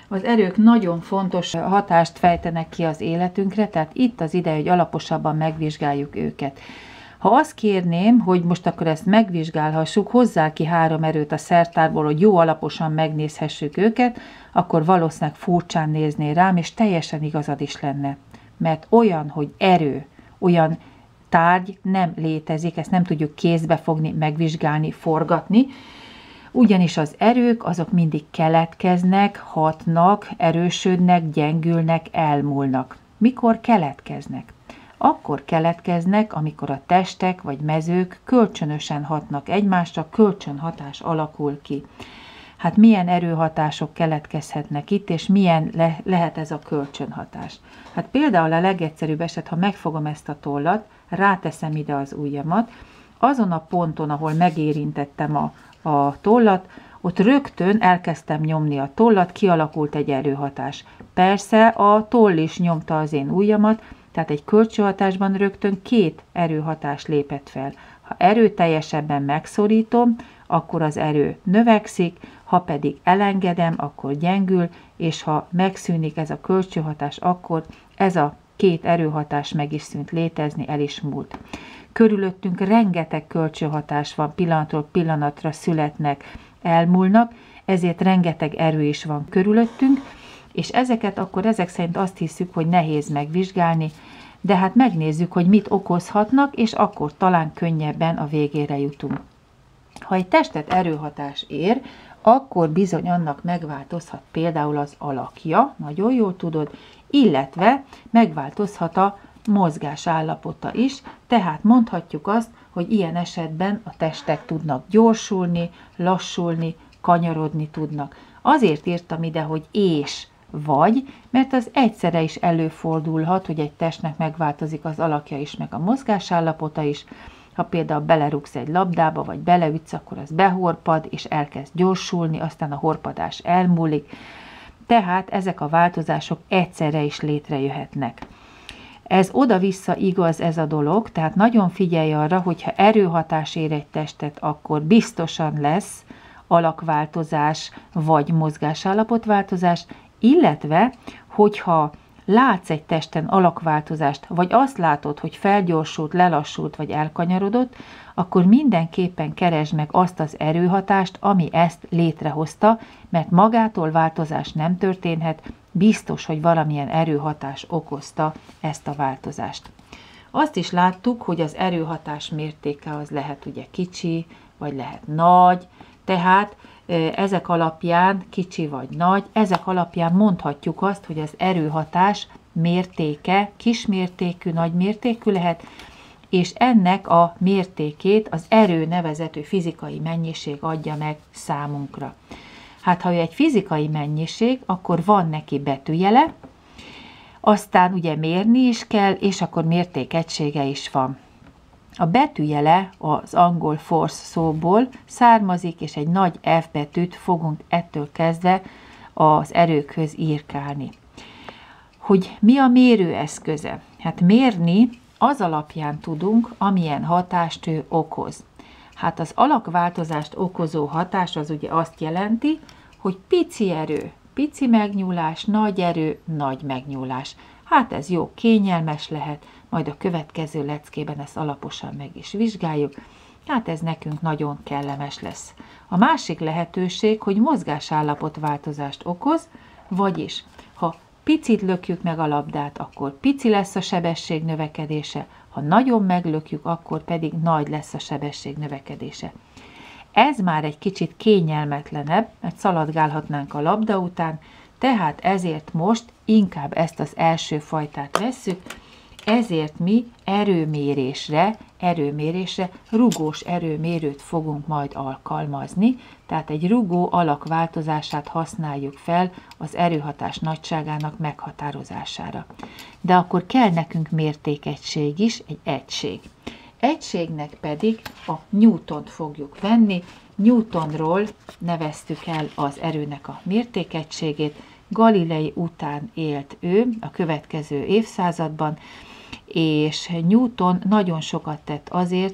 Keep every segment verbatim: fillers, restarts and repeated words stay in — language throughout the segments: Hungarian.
Az erők nagyon fontos hatást fejtenek ki az életünkre, tehát itt az ideje, hogy alaposabban megvizsgáljuk őket. Ha azt kérném, hogy most akkor ezt megvizsgálhassuk, hozzá ki három erőt a szertárból, hogy jó alaposan megnézhessük őket, akkor valószínűleg furcsán nézné rám, és teljesen igazad is lenne. Mert olyan, hogy erő, olyan tárgy nem létezik, ezt nem tudjuk kézbe fogni, megvizsgálni, forgatni, ugyanis az erők azok mindig keletkeznek, hatnak, erősödnek, gyengülnek, elmúlnak. Mikor keletkeznek? Akkor keletkeznek, amikor a testek vagy mezők kölcsönösen hatnak egymásra, kölcsönhatás alakul ki. Hát milyen erőhatások keletkezhetnek itt, és milyen le- lehet ez a kölcsönhatás? Hát például a legegyszerűbb eset, ha megfogom ezt a tollat, ráteszem ide az ujjamat, azon a ponton, ahol megérintettem a, a tollat, ott rögtön elkezdtem nyomni a tollat, kialakult egy erőhatás. Persze a toll is nyomta az én ujjamat, tehát egy kölcsönhatásban rögtön két erőhatás lépett fel. Ha erőteljesebben megszorítom, akkor az erő növekszik, ha pedig elengedem, akkor gyengül, és ha megszűnik ez a kölcsönhatás, akkor ez a két erőhatás meg is szűnt létezni, el is múlt. Körülöttünk rengeteg kölcsönhatás van, pillanatról pillanatra születnek, elmúlnak, ezért rengeteg erő is van körülöttünk, és ezeket akkor ezek szerint azt hiszük, hogy nehéz megvizsgálni, de hát megnézzük, hogy mit okozhatnak, és akkor talán könnyebben a végére jutunk. Ha egy testet erőhatás ér, akkor bizony annak megváltozhat például az alakja, nagyon jól tudod, illetve megváltozhat a mozgás állapota is, tehát mondhatjuk azt, hogy ilyen esetben a testek tudnak gyorsulni, lassulni, kanyarodni tudnak. Azért írtam ide, hogy és vagy, mert az egyszerre is előfordulhat, hogy egy testnek megváltozik az alakja is, meg a mozgásállapota is. Ha például belerúgsz egy labdába, vagy beleütsz, akkor az behorpad, és elkezd gyorsulni, aztán a horpadás elmúlik. Tehát ezek a változások egyszerre is létrejöhetnek. Ez oda-vissza igaz ez a dolog, tehát nagyon figyelj arra, hogyha erőhatás ér egy testet, akkor biztosan lesz alakváltozás, vagy mozgásállapotváltozás, illetve, hogyha látsz egy testen alakváltozást, vagy azt látod, hogy felgyorsult, lelassult, vagy elkanyarodott, akkor mindenképpen keresd meg azt az erőhatást, ami ezt létrehozta, mert magától változás nem történhet, biztos, hogy valamilyen erőhatás okozta ezt a változást. Azt is láttuk, hogy az erőhatás mértéke az lehet ugye kicsi, vagy lehet nagy, tehát ezek alapján, kicsi vagy nagy, ezek alapján mondhatjuk azt, hogy az erőhatás mértéke kismértékű, nagymértékű lehet, és ennek a mértékét az erő nevezetű fizikai mennyiség adja meg számunkra. Hát ha ő egy fizikai mennyiség, akkor van neki betűjele, aztán ugye mérni is kell, és akkor mértékegysége is van. A betűjele az angol force szóból származik, és egy nagy F betűt fogunk ettől kezdve az erőkhöz írkálni. Hogy mi a mérőeszköze? Hát mérni az alapján tudunk, amilyen hatást ő okoz. Hát az alakváltozást okozó hatás az ugye azt jelenti, hogy pici erő, pici megnyúlás, nagy erő, nagy megnyúlás. Hát ez jó, kényelmes lehet, majd a következő leckében ezt alaposan meg is vizsgáljuk. Hát ez nekünk nagyon kellemes lesz. A másik lehetőség, hogy mozgásállapotváltozást okoz, vagyis ha picit lökjük meg a labdát, akkor pici lesz a sebesség növekedése, ha nagyon meglökjük, akkor pedig nagy lesz a sebesség növekedése. Ez már egy kicsit kényelmetlenebb, mert szaladgálhatnánk a labda után, tehát ezért most inkább ezt az első fajtát vesszük, ezért mi erőmérésre, erőmérésre rugós erőmérőt fogunk majd alkalmazni, tehát egy rugó alakváltozását használjuk fel az erőhatás nagyságának meghatározására. De akkor kell nekünk mértékegység is, egy egység. Egységnek pedig a Newtont fogjuk venni, Newtonról neveztük el az erőnek a mértékegységét, Galilei után élt ő a következő évszázadban, és Newton nagyon sokat tett azért,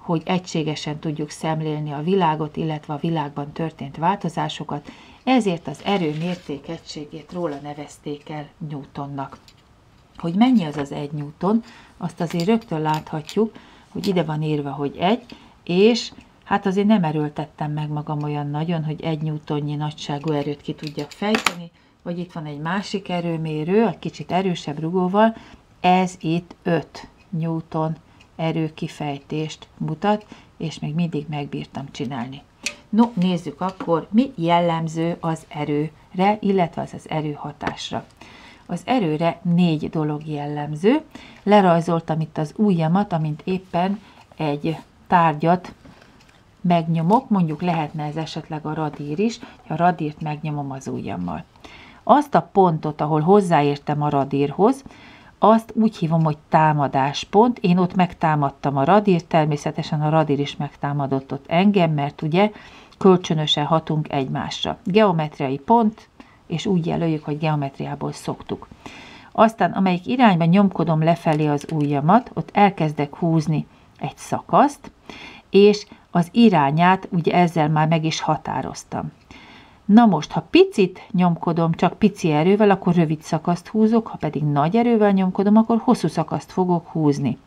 hogy egységesen tudjuk szemlélni a világot, illetve a világban történt változásokat, ezért az erő mértékegységét róla nevezték el Newtonnak. Hogy mennyi az az egy Newton, azt azért rögtön láthatjuk, hogy ide van írva, hogy egy, és hát azért nem erőltettem meg magam olyan nagyon, hogy egy newtonnyi nagyságú erőt ki tudjak fejteni, vagy itt van egy másik erőmérő, egy kicsit erősebb rugóval, ez itt öt Newton erőkifejtést mutat, és még mindig megbírtam csinálni. No, nézzük akkor, mi jellemző az erőre, illetve az az erőhatásra. Az erőre négy dolog jellemző. Lerajzoltam itt az ujjamat, amint éppen egy tárgyat megnyomok, mondjuk lehetne ez esetleg a radír is, ha a radírt megnyomom az ujjammal. Azt a pontot, ahol hozzáértem a radírhoz, azt úgy hívom, hogy támadáspont. Én ott megtámadtam a radírt, természetesen a radír is megtámadott ott engem, mert ugye kölcsönösen hatunk egymásra. Geometriai pont, és úgy jelöljük, hogy geometriából szoktuk. Aztán, amelyik irányba nyomkodom lefelé az ujjamat, ott elkezdek húzni egy szakaszt, és az irányát ugye ezzel már meg is határoztam. Na most, ha picit nyomkodom, csak pici erővel, akkor rövid szakaszt húzok, ha pedig nagy erővel nyomkodom, akkor hosszú szakaszt fogok húzni.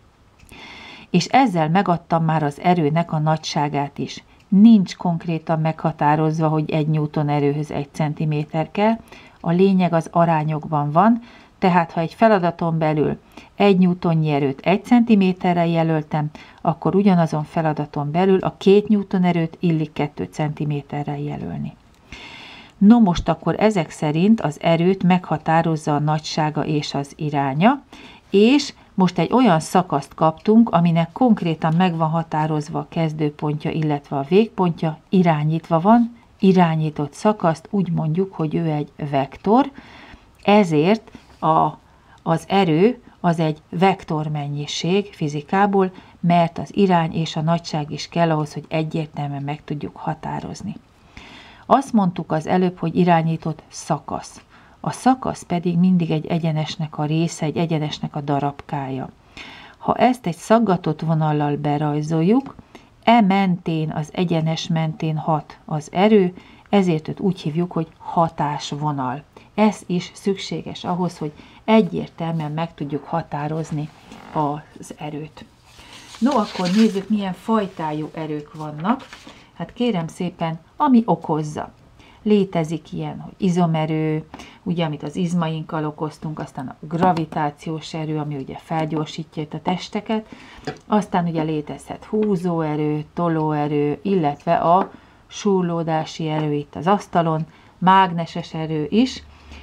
És ezzel megadtam már az erőnek a nagyságát is. Nincs konkrétan meghatározva, hogy egy Newton erőhöz egy centiméter kell, a lényeg az arányokban van, tehát ha egy feladaton belül egy newtonnyi erőt egy centiméterrel jelöltem, akkor ugyanazon feladaton belül a két Newton erőt illik kettő centiméterrel jelölni. No most akkor ezek szerint az erőt meghatározza a nagysága és az iránya, és most egy olyan szakaszt kaptunk, aminek konkrétan meg van határozva a kezdőpontja, illetve a végpontja, irányítva van, irányított szakaszt, úgy mondjuk, hogy ő egy vektor, ezért a, az erő az egy vektormennyiség fizikából, mert az irány és a nagyság is kell ahhoz, hogy egyértelműen meg tudjuk határozni. Azt mondtuk az előbb, hogy irányított szakasz. A szakasz pedig mindig egy egyenesnek a része, egy egyenesnek a darabkája. Ha ezt egy szaggatott vonallal berajzoljuk, e mentén, az egyenes mentén hat az erő, ezért őt úgy hívjuk, hogy hatásvonal. Ez is szükséges ahhoz, hogy egyértelműen meg tudjuk határozni az erőt. No, akkor nézzük, milyen fajtájú erők vannak. Hát kérem szépen, ami okozza. Létezik ilyen, hogy izomerő, ugye, amit az izmainkkal okoztunk, aztán a gravitációs erő, ami ugye felgyorsítja itt a testeket, aztán ugye létezhet húzóerő, tolóerő, illetve a súrlódási erő itt az asztalon, mágneses erő is,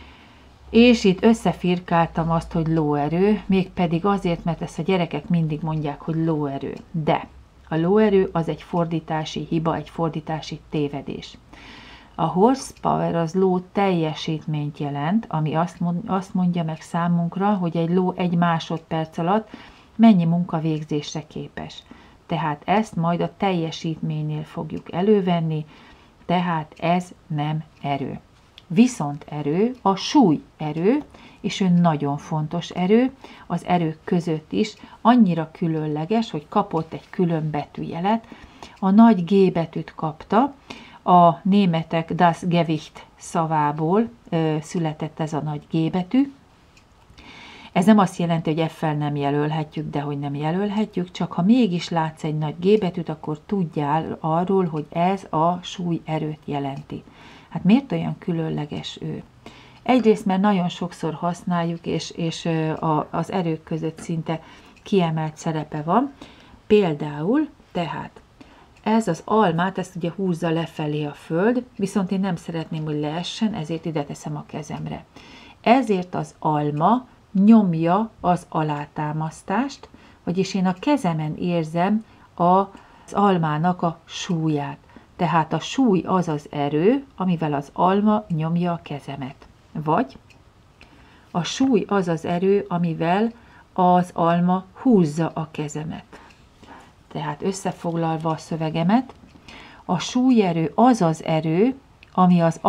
és itt összefirkáltam azt, hogy lóerő, mégpedig azért, mert ezt a gyerekek mindig mondják, hogy lóerő. De a lóerő az egy fordítási hiba, egy fordítási tévedés. A horsepower az ló teljesítményt jelent, ami azt, mond, azt mondja meg számunkra, hogy egy ló egy másodperc alatt mennyi munkavégzésre képes. Tehát ezt majd a teljesítménynél fogjuk elővenni, tehát ez nem erő. Viszont erő, a súly erő, és ő nagyon fontos erő, az erők között is annyira különleges, hogy kapott egy külön betűjelet. A nagy G betűt kapta, a németek Das Gewicht szavából ö, született ez a nagy G betű. Ez nem azt jelenti, hogy F-fel nem jelölhetjük, de hogy nem jelölhetjük, csak ha mégis látsz egy nagy G betűt, akkor tudjál arról, hogy ez a súlyerőt jelenti. Hát miért olyan különleges ő? Egyrészt, mert nagyon sokszor használjuk, és, és a, az erők között szinte kiemelt szerepe van. Például, tehát ez az almát, ezt ugye húzza lefelé a föld, viszont én nem szeretném, hogy leessen, ezért ide teszem a kezemre. Ezért az alma nyomja az alátámasztást, vagyis én a kezemen érzem az almának a súlyát. Tehát a súly az az erő, amivel az alma nyomja a kezemet. Vagy a súly az az erő, amivel az alma húzza a kezemet. Tehát összefoglalva a szövegemet, a súlyerő az az erő, ami az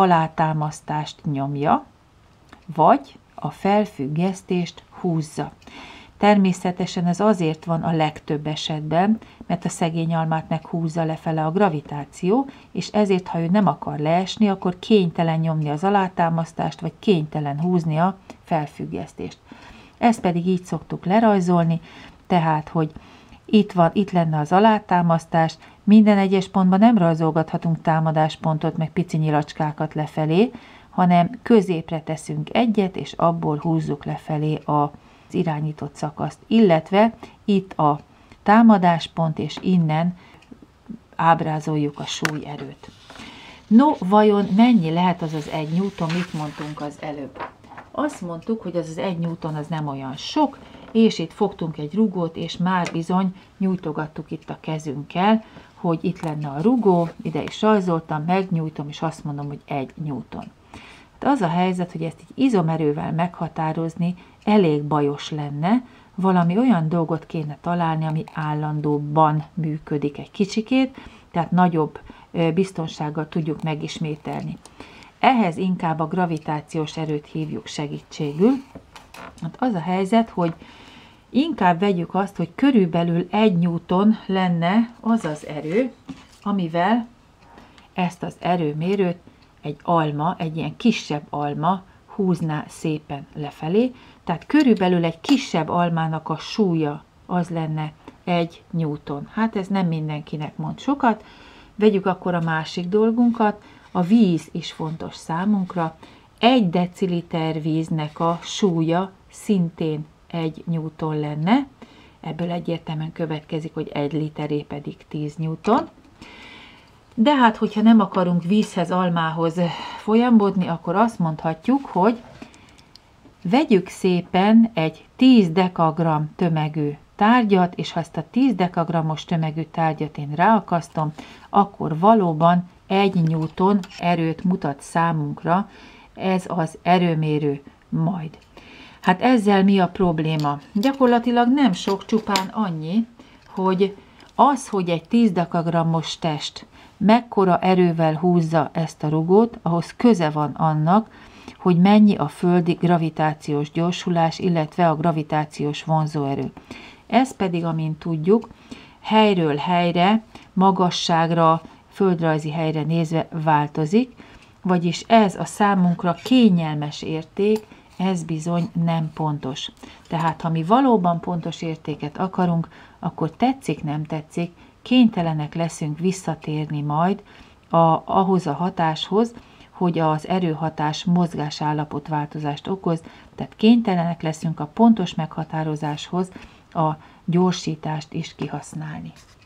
alátámasztást nyomja, vagy a felfüggesztést húzza. Természetesen ez azért van a legtöbb esetben, mert a szegény almát meg húzza lefele a gravitáció, és ezért, ha ő nem akar leesni, akkor kénytelen nyomni az alátámasztást, vagy kénytelen húzni a felfüggesztést. Ezt pedig így szoktuk lerajzolni, tehát, hogy itt van, itt lenne az alátámasztás, minden egyes pontban nem rajzolgathatunk támadáspontot, meg pici nyilacskákat lefelé, hanem középre teszünk egyet, és abból húzzuk lefelé az irányított szakaszt, illetve itt a támadáspont, és innen ábrázoljuk a súlyerőt. No, vajon mennyi lehet az az egy newton, mit mondtunk az előbb? Azt mondtuk, hogy az az egy newton az nem olyan sok, és itt fogtunk egy rugót, és már bizony nyújtogattuk itt a kezünkkel, hogy itt lenne a rugó, ide is rajzoltam, megnyújtom, és azt mondom, hogy egy newton. Hát az a helyzet, hogy ezt így izomerővel meghatározni elég bajos lenne, valami olyan dolgot kéne találni, ami állandóban működik egy kicsikét, tehát nagyobb biztonsággal tudjuk megismételni. Ehhez inkább a gravitációs erőt hívjuk segítségül. Hát az a helyzet, hogy inkább vegyük azt, hogy körülbelül egy newton lenne az az erő, amivel ezt az erőmérőt egy alma, egy ilyen kisebb alma húzná szépen lefelé. Tehát körülbelül egy kisebb almának a súlya az lenne egy newton. Hát ez nem mindenkinek mond sokat. Vegyük akkor a másik dolgunkat. A víz is fontos számunkra. Egy deciliter víznek a súlya szintén egy newton lenne. Ebből egyértelműen következik, hogy egy literé pedig tíz newton. De hát, hogyha nem akarunk vízhez, almához folyamodni, akkor azt mondhatjuk, hogy vegyük szépen egy tíz dekagramm tömegű tárgyat, és ha ezt a tíz dekagrammos tömegű tárgyat én ráakasztom, akkor valóban egy newton erőt mutat számunkra ez az erőmérő majd. Hát ezzel mi a probléma? Gyakorlatilag nem sok, csupán annyi, hogy az, hogy egy tíz dekagrammos test mekkora erővel húzza ezt a rugót, ahhoz köze van annak, hogy mennyi a földi gravitációs gyorsulás, illetve a gravitációs vonzóerő. Ez pedig, amint tudjuk, helyről helyre, magasságra, földrajzi helyre nézve változik, vagyis ez a számunkra kényelmes érték, ez bizony nem pontos. Tehát, ha mi valóban pontos értéket akarunk, akkor tetszik, nem tetszik, kénytelenek leszünk visszatérni majd a, ahhoz a hatáshoz, hogy az erőhatás mozgásállapot változást okoz, tehát kénytelenek leszünk a pontos meghatározáshoz a gyorsítást is kihasználni.